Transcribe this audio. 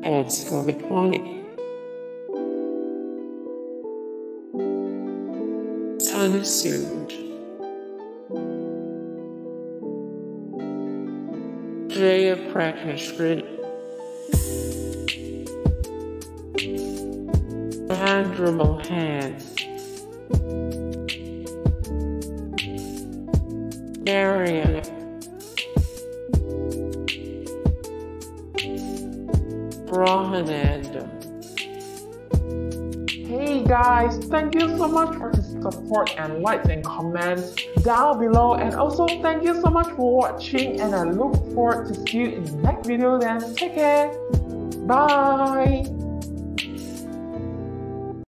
and alphabetically. Understood. Prayer practice grid. Honorable hands. Narayana. Brahmanandam. Hey guys, thank you so much for the support and likes and comments down below, and also thank you so much for watching, and I look forward to see you in the next video. Then take care, bye.